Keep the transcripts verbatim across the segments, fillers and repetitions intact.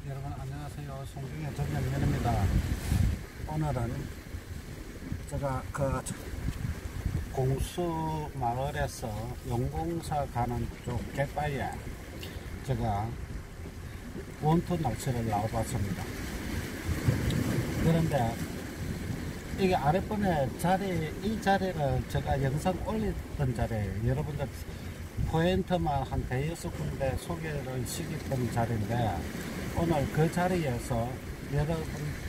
여러분 안녕하세요. 송중의 전명면입니다. 오늘은 제가 그 공수 마을에서 용공사 가는 쪽 갯바위에 제가 원투 낚시를 나와봤습니다. 그런데 이게 아랫번에 자리, 이 자리를 제가 영상 올렸던 자리에요. 여러분들 포인트만 한 대여섯 군데 소개를 시켰던 자리인데, 오늘 그 자리에서 여러분들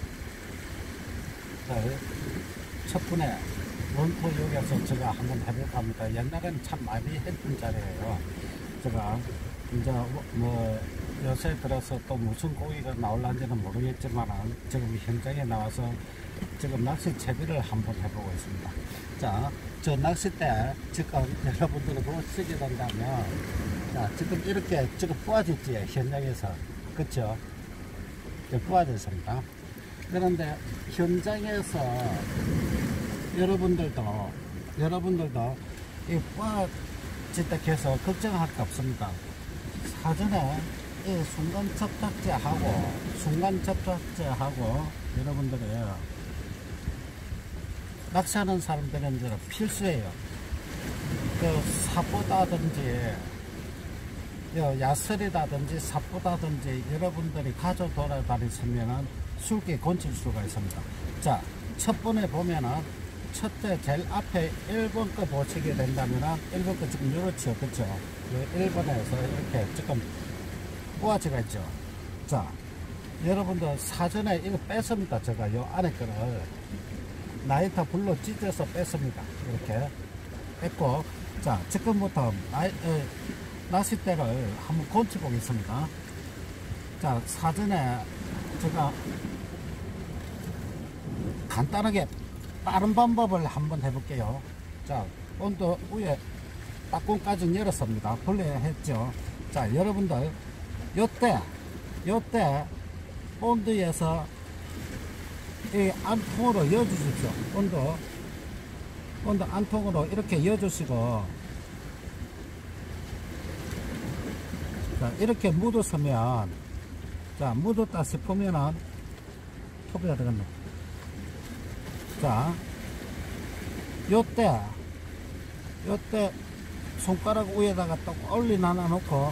첫 번에 원투역에서 제가 한번 해볼까 합니다. 옛날에는 참 많이 했던 자리예요. 제가 이제 뭐 요새 들어서 또 무슨 고기가 나올는지는 모르겠지만 지금 현장에 나와서 지금 낚시 채비를 한번 해보고 있습니다. 자, 저 낚싯대 지금 여러분들이 보시게 된다면, 자, 지금 이렇게 지금 부어졌지, 현장에서. 그쵸? 부어졌습니다. 그런데 현장에서 여러분들도, 여러분들도 이 부어졌다 해서 걱정할 게 없습니다. 사전에 이 순간 접착제하고, 순간 접착제하고 여러분들이 낚시하는 사람들은 이제 필수예요. 그 사포다든지 야설이라든지 사포다든지 여러분들이 가져 돌아다니시면은 술기 건칠 수가 있습니다. 자, 첫 번에 보면은 첫째 제일 앞에 일 번 거 보시게 된다면은 일 번 거 지금 이렇죠, 그쵸? 일 번에서 이렇게 지금 부하지가 있죠. 자, 여러분들 사전에 이거 뺐습니다. 제가 요 안에 거를 나이터 불로 찢어서 뺐습니다. 이렇게 뺐고, 자, 지금부터 나이, 에, 낚싯대를 한번 건쳐 보겠습니다. 자, 사전에 제가 간단하게 다른 방법을 한번 해볼게요. 자, 온도 위에 따꿈까지 열었습니다. 분리했죠. 자, 여러분들 요때 요때 본드에서 이 안통으로 이어주십시오. 온도 온도 안통으로 이렇게 이어주시고, 자, 이렇게 묻었으면, 자, 묻었다 싶으면은 톱해야 되겠네. 자, 요때 요때 손가락 위에다가 또 올리 놔 놓고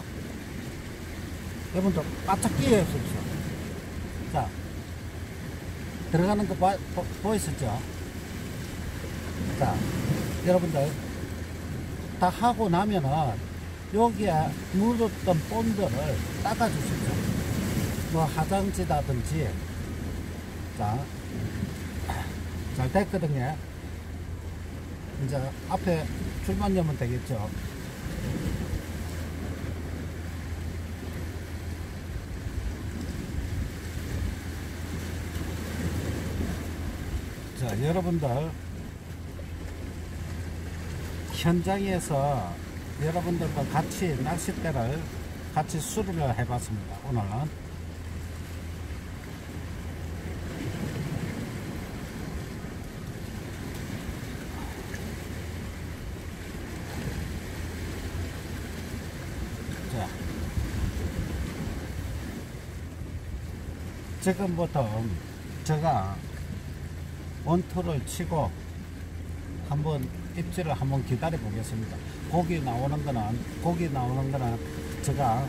여러분들 바짝 끼워 주십시오. 자, 들어가는 거 보, 보, 보이시죠? 자, 여러분들 다 하고 나면은 여기에 묻었던 본드를 닦아 주십시오. 뭐 화장지라든지. 자, 잘 됐거든요. 이제 앞에 줄만 여면 되겠죠. 자, 여러분들 현장에서 여러분들과 같이 낚싯대를 같이 수리를 해봤습니다. 오늘은 자, 지금부터 제가 원투를 치고 한번 입질을 한번 기다려 보겠습니다. 고기 나오는 거는 고기 나오는 거는 제가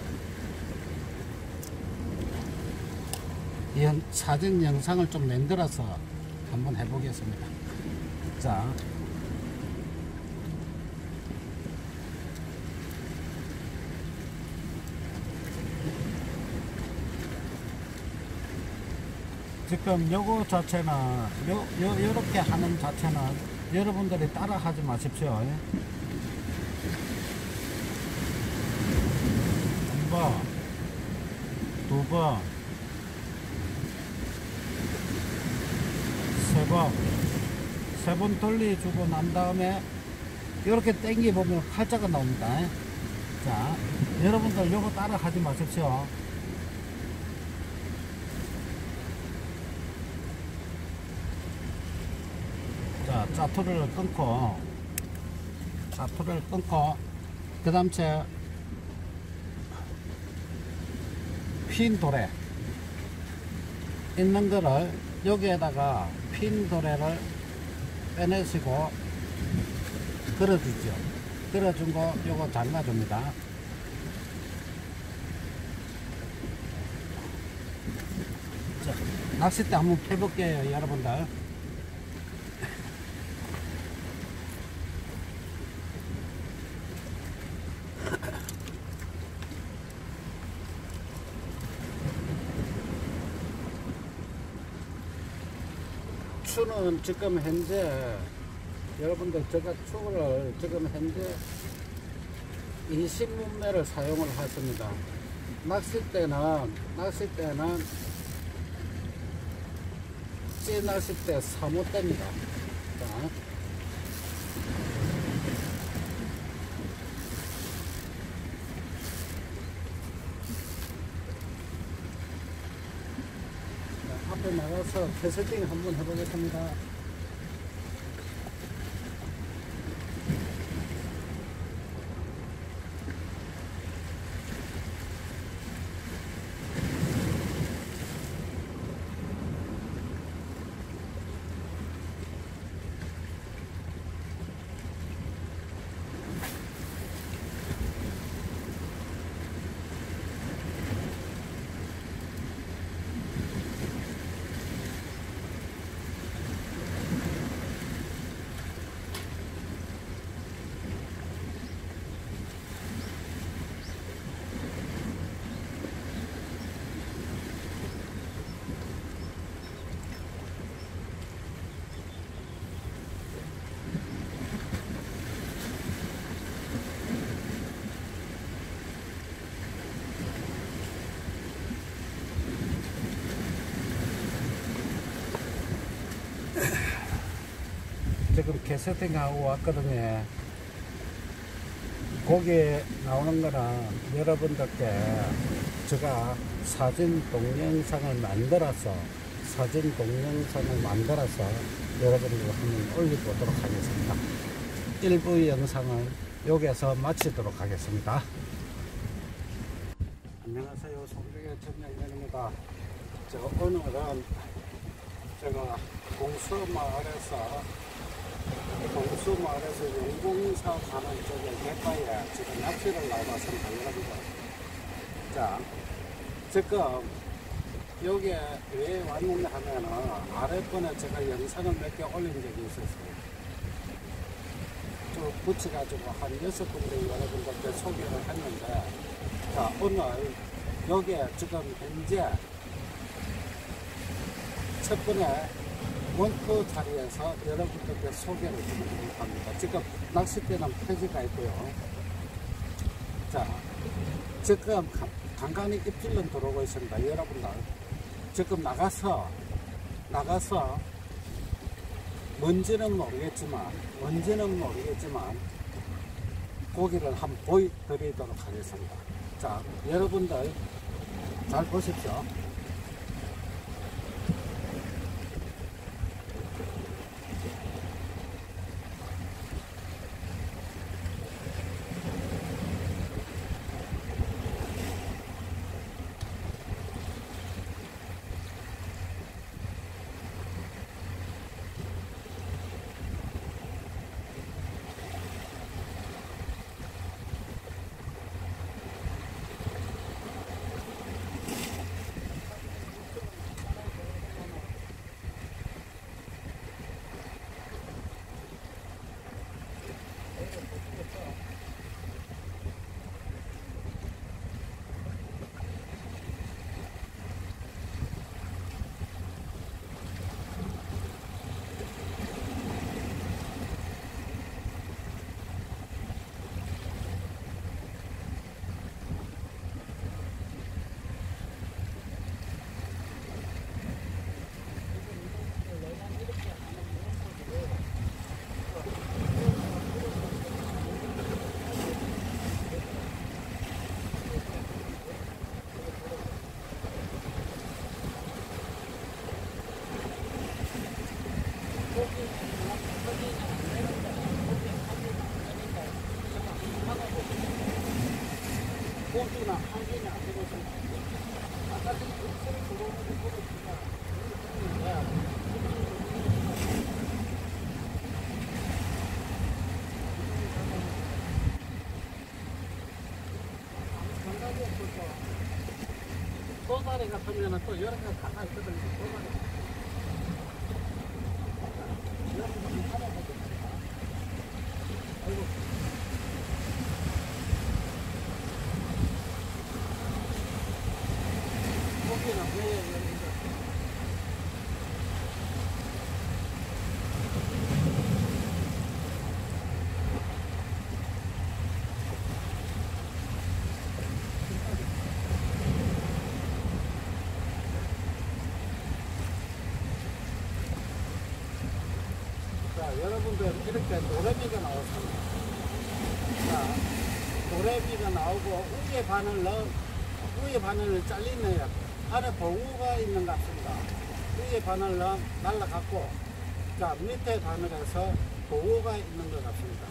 이 사진 영상을 좀 만들어서 한번 해보겠습니다. 자, 지금 요거 자체는 요, 요, 요렇게 하는 자체는 여러분들이 따라 하지 마십시오. 한 번, 두 번, 세 번, 세 번 돌려주고 난 다음에 이렇게 당겨 보면 칼자가 나옵니다. 자, 여러분들 요거 따라 하지 마십시오. 자, 짜투를 끊고, 짜투를 끊고, 그 다음 제 핀 도래 있는 거를 여기에다가 핀 도래를 빼내시고 걸어주죠. 걸어준 거 요거 잠가줍니다. 자, 낚싯대 한번 펴볼게요, 여러분들. 추는 지금 현재 여러분들 제가 추를 지금 현재 이십 문매를 사용을 하십니다. 낚싯대는 낚싯대는 찌 낚싯대 삼 호대입니다. 자, 앞에 나가서 캐스팅 한번 해보겠습니다. 지금 캐스팅하고 왔거든요. 거기에 나오는 거는 여러분들께 제가 사진 동영상을 만들어서 사진 동영상을 만들어서 여러분들 한번 올려보도록 하겠습니다. 일부 영상은 여기에서 마치도록 하겠습니다. 안녕하세요, 송정의 전영현입니다. 제가 오늘은 제가 공수마을에서 동수마을에서 용궁사하는 쪽에 갯바위에 지금 낚시를 나와봤습니다. 여러분들, 자, 지금 여기에 왜 왔는가 하면은 아랫번에 제가 영상을 몇 개 올린 적이 있었어요. 좀 붙여가지고 한 여섯 군데 여러분들께 소개를 했는데, 자, 오늘 여기에 지금 현재 첫 번에 원투 자리에서 여러분들께 소개를 드리도록 합니다. 지금 낚싯대는 폐지가 있고요. 자, 지금 간간히 입질은 들어오고 있습니다. 여러분들, 지금 나가서 나가서 뭔지는 모르겠지만 뭔지는 모르겠지만 고기를 한번 보여드리도록 하겠습니다. 자, 여러분들 잘 보십시오. 고기나 한개나 아까 그 입술을 들어오는 게 보니까 도다리 같으면 또 여러 가지 가나 있거든요. 도다리. 여러분들 하나 보겠습니다. 아이고. 고기는 왜 여기서? 자, 여러분들 이렇게 노래미가 나왔습니다. 자, 노래미가 나오고 위에 바늘은 위에 바늘을 잘리네요. 안에 보구가 있는 것 같습니다. 위에 바늘은 날라갔고, 자, 밑에 바늘에서 보구가 있는 것 같습니다.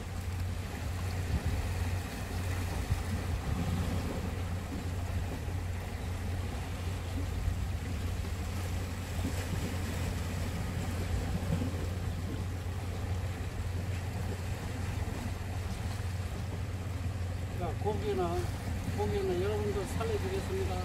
자, 고기는, 고기는 여러분들 살려주겠습니다.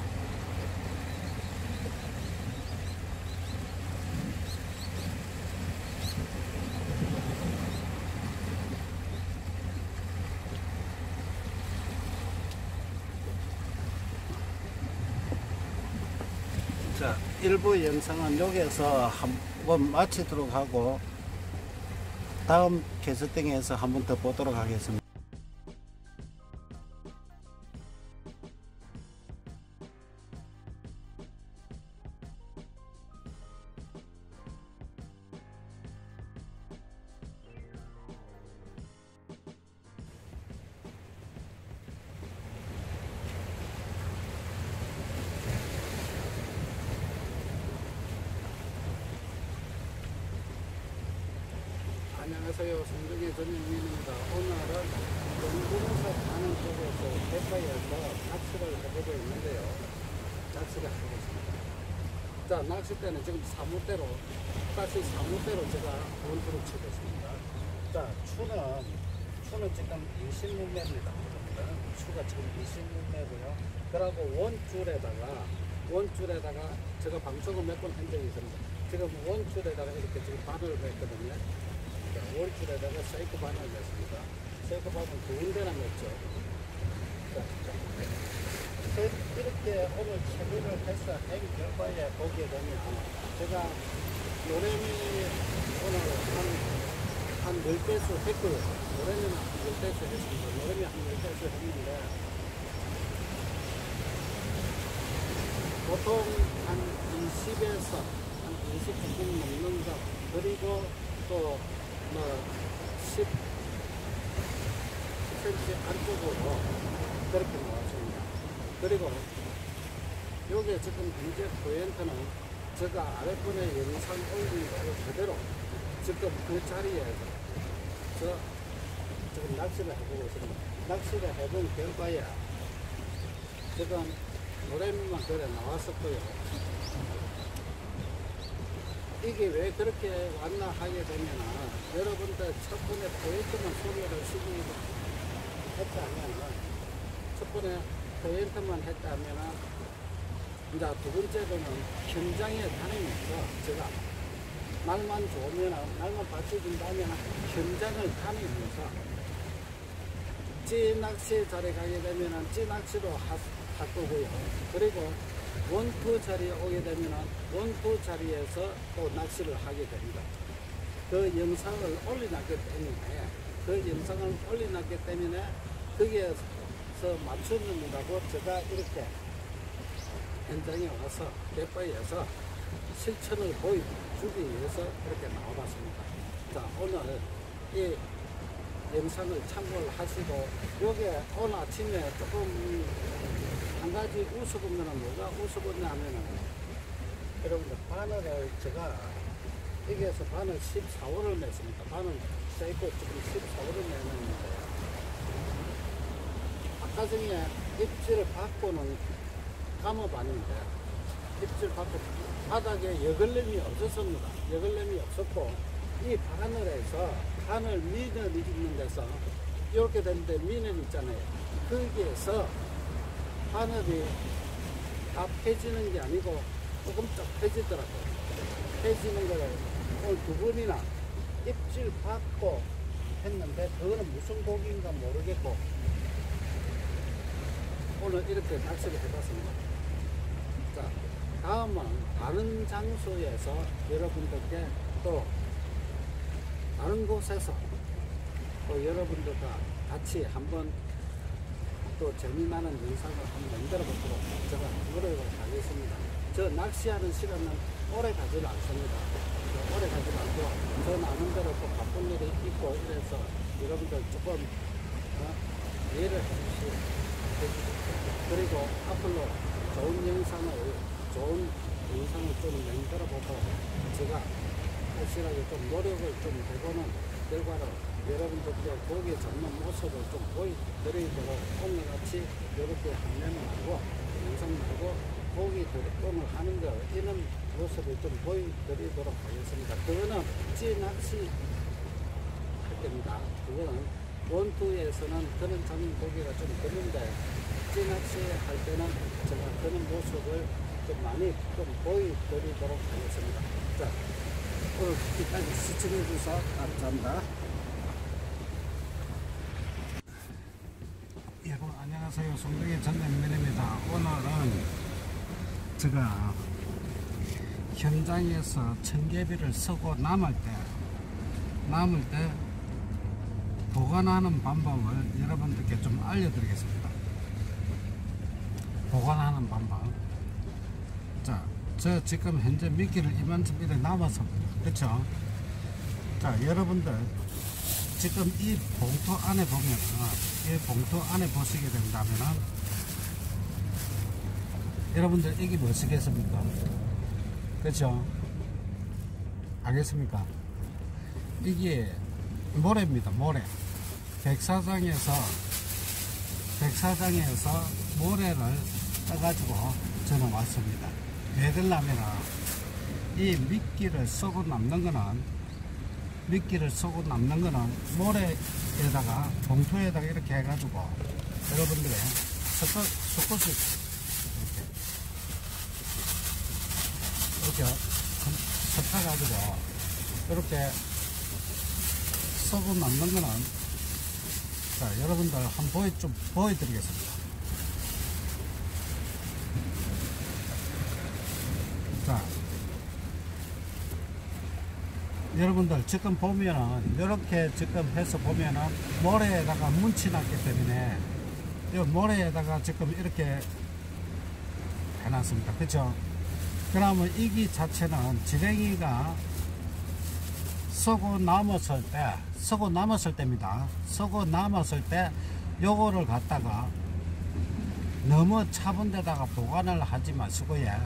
자, 일부 영상은 여기에서 한번 마치도록 하고 다음 캐스팅에서 한 번 더 보도록 하겠습니다. 안녕하세요. 송정의 전영민입니다. 오늘은 영동에서 가는 쪽에서 대파에서 낚시를 해보고 있는데요. 낚시를 하고 있습니다. 자, 낚싯대는 지금 사무대로, 다시 사무대로 제가 원투를 치고 있습니다. 자, 추는, 추는 지금 이십 밀리미터입니다. 추가 지금 이십 밀리미터고요. 그리고 원줄에다가, 원줄에다가 제가 방송을 몇 번 한 적이 있습니다. 지금 원줄에다가 이렇게 지금 바늘을 냈거든요. 원줄에다가 세이크 바늘 냈습니다. 세이크 바늘 두 군데나 냈죠. 자, 자. 이렇게 오늘 채비를 해서 한 결과에 보게 되면 제가 노래미 오늘 한, 한 열 배수 했고요. 노래미는 한 열 배수 했습니다. 노래미 한 열 배수 했는데 보통 한 이십에서 한 이십 조금 넘는 것, 그리고 또 뭐 십 센티미터 안쪽으로 그렇게 나왔습니다. 그리고 여기에 지금 현재 포인트는 제가 아랫번에 영상 올린 거 그대로 지금 그 자리에서 저 지금 낚시를 해보고 있습니다. 낚시를 해본 결과에 지금 노래미만 그래 나왔었고요. 이게 왜 그렇게 왔나 하게 되면은 여러분들 첫 번에 포인트만 소개를 시키고 했다면은 첫 번에 포인트만 했다면은 이제 두 번째로는 현장에 다니면서 제가 날만 좋으면은 날만 받쳐준다면 현장을 다니면서 찌낚시 자리에 가게 되면은 찌낚시로 할 거고요. 그리고 원투 자리에 오게 되면 원투 자리에서 또 낚시를 하게 됩니다. 그 영상을 올려놨기 때문에 그 영상을 올려놨기 때문에 거기에서 맞추는다고 제가 이렇게 현장에 와서 대파에서 실천을 보여주기 위해서 이렇게 나와봤습니다. 자, 오늘 이 영상을 참고를 하시고 여기에 오늘 아침에 조금 한 가지 우스운 거는 뭐가 우스웠냐 하면은 여러분들 바늘을 제가 여기에서 바늘 십사 호를 냈습니다. 바늘 세이코 지금 십사 호를 내놨는데 아까 전에 입질을 받고는 감업반인데 입질 바닥, 바닥에 여걸림이 없었습니다. 여걸림이 없었고 이 바늘에서 바늘 미늘 있는 데서 이렇게 되는데 미늘 있잖아요. 거기에서 바늘이 다 펴지는 게 아니고 조금 쫙 펴지더라고요. 펴지는 거를 오늘 두 번이나 입질 받고 했는데 그거는 무슨 고기인가 모르겠고 오늘 이렇게 낚시를 해봤습니다. 자, 다음은 다른 장소에서 여러분들께 또 다른 곳에서 또 여러분들과 같이 한번 또 재미나는 영상을 한번 만들어 보도록 제가 노력을 하겠습니다. 저 낚시하는 시간은 오래 가지를 않습니다. 오래 가지 않고 저 나름대로 또 바쁜 일이 있고 이래서 여러분들 조금 어, 이해를 해주시고 그리고 앞으로 좋은 영상을 좋은 영상을 좀 만들어 보고 제가 확실하게 좀 노력을 좀 해보는 결과로 여러분들께 고기 잡는 모습을 좀 보여드리도록 오늘같이 이렇게 화면 말고 영상 말고 고기 오늘 하는 거 이런 모습을 좀 보여드리도록 하겠습니다. 그거는 찌낚시 할 때입니다. 그거는 원투에서는 그런 잡는 고기가 좀 드는데 찌낚시 할 때는 제가 그런 모습을 좀 많이 좀 보여드리도록 하겠습니다. 자, 오늘 끝까지 시청해 주셔서 감사합니다. 여러분 안녕하세요. 송정의 전남면입니다. 오늘은 제가 현장에서 청개비를 쓰고 남을 때 남을 때 보관하는 방법을 여러분들께 좀 알려드리겠습니다. 보관하는 방법. 자, 저 지금 현재 미끼를 이만큼 이렇게 남았습니다. 그렇죠? 자, 여러분들 지금 이 봉투 안에 보면은 이 봉투 안에 보시게 된다면은 여러분들 이게 무엇이겠습니까? 그렇죠? 알겠습니까? 이게 모래입니다. 모래. 백사장에서 백사장에서 모래를 떠가지고 저는 왔습니다. 왜 그러냐면 이 미끼를 쏘고 남는 거는 미끼를 쏘고 남는 거는 모래에다가 봉투에다가 이렇게 해가지고 여러분들의 섞어, 섞어서 이렇게, 이렇게 섞어가지고 이렇게 쏘고 남는 거는 자, 여러분들 한번 보여, 좀 보여드리겠습니다. 자, 여러분들 지금 보면은 이렇게 지금 해서 보면은 모래에다가 문치 났기 때문에 이 모래에다가 지금 이렇게 해놨습니다. 그렇죠? 그러면 이기 자체는 지렁이가 쏘고 남았을 때 쏘고 남았을 때입니다. 쏘고 남았을 때 요거를 갖다가 너무 차분 데다가 보관을 하지 마시고요.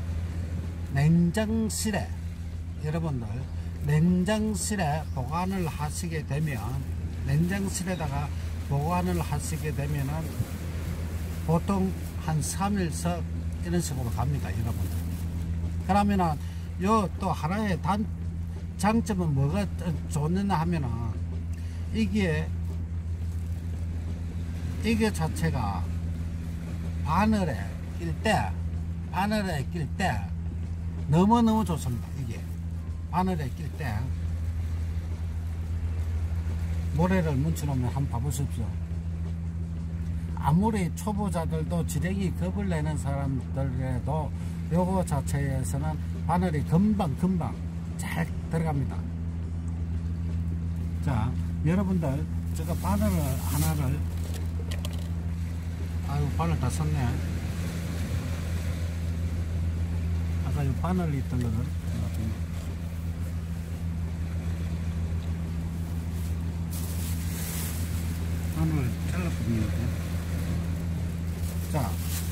냉장실에 여러분들 냉장실에 보관을 하시게 되면 냉장실에다가 보관을 하시게 되면은 보통 한 삼 일석 이런 식으로 갑니다. 여러분들. 그러면은 요 또 하나의 단 장점은 뭐가 좋느냐 하면은 이게 이게 자체가 바늘에 낄 때 바늘에 낄 때 너무너무 좋습니다. 이게 바늘에 낄 때 모래를 뭉쳐놓으면 한번 봐보십시오. 아무리 초보자들도 지렁이 겁을 내는 사람들에도 요거 자체에서는 바늘이 금방 금방 잘 들어갑니다. 자, 여러분들 제가 바늘을 하나를 아유 바늘 다 썼네. 아까 이 바늘이 있던 거를 바늘을 잘라보면 자,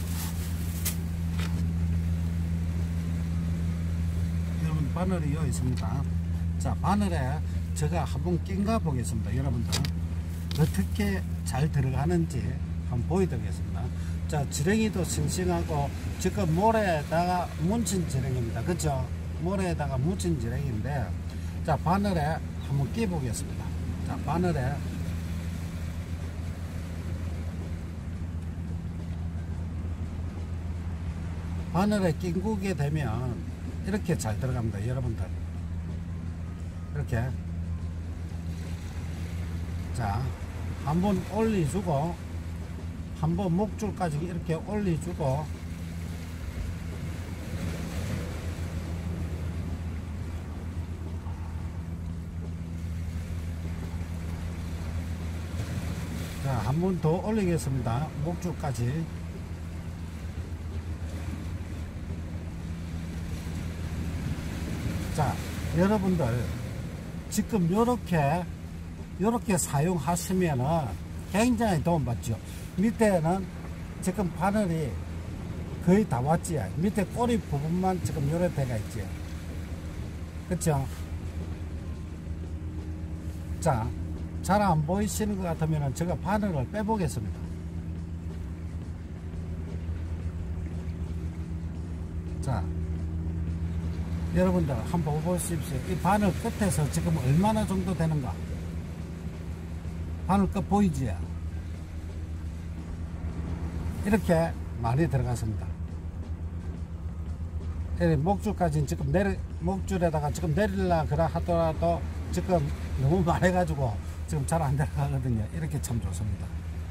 여러분 바늘이 여기 있습니다. 자, 바늘에 제가 한번 낀가 보겠습니다. 여러분들 어떻게 잘 들어가는지 한번 보여드리겠습니다. 자, 지렁이도 싱싱하고 지금 모래에다가 뭉친 지렁이입니다. 그죠? 모래에다가 뭉친 지렁이인데, 자, 바늘에 한번 끼 보겠습니다. 자, 바늘에 바늘에 낑구게 되면 이렇게 잘 들어갑니다. 여러분들 이렇게, 자, 한번 올려주고 한번 목줄까지 이렇게 올려주고, 자, 한 번 더 올리겠습니다. 목줄까지. 자, 여러분들 지금 요렇게 요렇게 사용하시면은 굉장히 도움받죠. 밑에는 지금 바늘이 거의 다 왔지. 밑에 꼬리 부분만 지금 요래 돼가 있지. 그쵸? 자, 잘 안 보이시는 것 같으면 제가 바늘을 빼보겠습니다. 자, 여러분들 한번 보십시오. 이 바늘 끝에서 지금 얼마나 정도 되는가? 바늘 끝 보이지? 이렇게 많이 들어갔습니다. 목줄까지는 지금 내리, 목줄에다가 지금 내릴라 그라 하더라도 지금 너무 많아가지고 지금 잘 안 들어가거든요. 이렇게 참 좋습니다.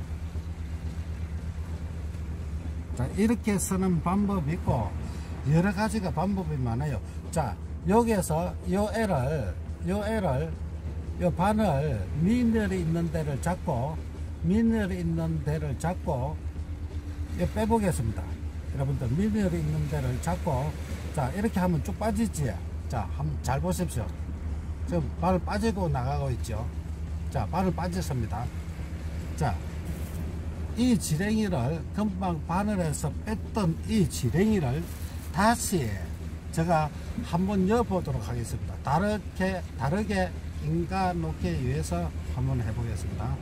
자, 이렇게 쓰는 방법이 있고 여러 가지가 방법이 많아요. 자, 여기에서 요 애를 요 애를 요 바늘 미늘이 있는 데를 잡고 미늘이 있는 데를 잡고 요 빼보겠습니다. 여러분들 미늘이 있는 데를 잡고, 자, 이렇게 하면 쭉 빠지지. 자, 한번 잘 보십시오. 지금 바늘 빠지고 나가고 있죠. 자, 바늘 빠졌습니다. 자, 이 지렁이를 금방 바늘에서 뺐던 이 지렁이를 다시 제가 한번 여보도록 하겠습니다. 다르게 다르게 인가 놓기 위해서 한번 해보겠습니다.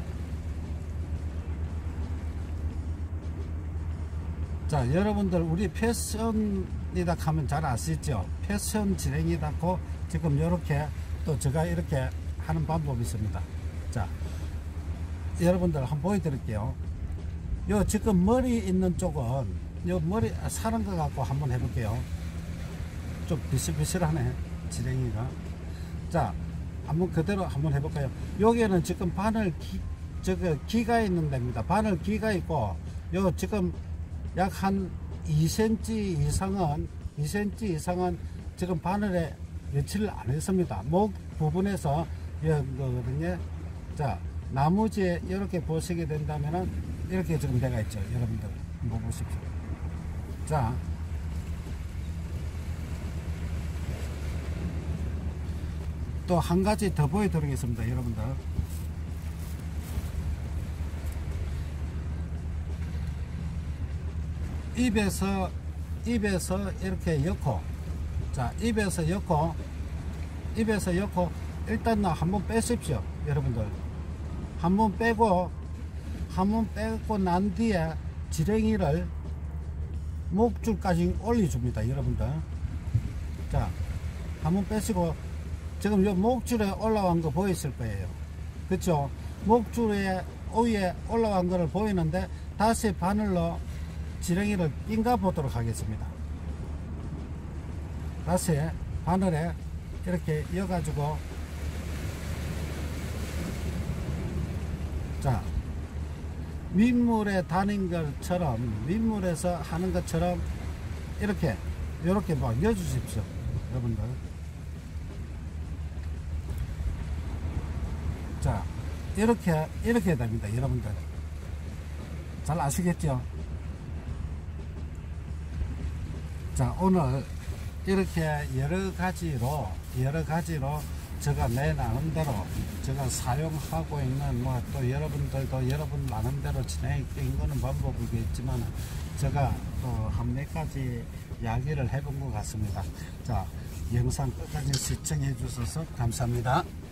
자, 여러분들 우리 패션이다 하면 잘 아시죠? 패션 지렁이다고 지금 이렇게 또 제가 이렇게 하는 방법이 있습니다. 자, 여러분들 한번 보여드릴게요. 요 지금 머리 있는 쪽은 요 머리 사는 거 갖고 한번 해볼게요. 좀 비실비실하네 지렁이가. 자, 한번 그대로 한번 해볼까요? 여기에는 지금 바늘 기, 저거 기가 있는 데입니다. 바늘 기가 있고, 요 지금 약 한 이 센티미터 이상은 이 센티미터 이상은 지금 바늘에 며칠 안 했습니다. 목 부분에서 이런 거거든요. 자, 나머지에 이렇게 보시게 된다면은 이렇게 지금 돼가 있죠. 여러분들 한번 보십시오. 자, 또 한 가지 더 보여드리겠습니다. 여러분들, 입에서 입에서 이렇게 엮고, 자, 입에서 엮고 입에서 엮고 일단 한번 빼십시오. 여러분들 한번 빼고 한번 빼고 난 뒤에 지렁이를 목줄까지 올려줍니다. 여러분들, 자, 한번 빼시고, 지금 요 목줄에 올라온 거 보이실 거예요. 그쵸? 목줄에 위에 올라온 거를 보이는데 다시 바늘로 지렁이를 낑가 보도록 하겠습니다. 다시 바늘에 이렇게 이어가지고, 자, 민물에 다닌 것처럼, 민물에서 하는 것처럼 이렇게 이렇게 뭐 넣어주십시오. 여러분들, 자, 이렇게 이렇게 됩니다. 여러분들 잘 아시겠죠? 자, 오늘 이렇게 여러 가지로 여러 가지로 제가 내 나름대로 제가 사용하고 있는, 뭐 또 여러분들도 여러분 나름대로 진행해 거는 방법이겠지만 제가 또 한 몇 가지 이야기를 해본 것 같습니다. 자, 영상 끝까지 시청해 주셔서 감사합니다.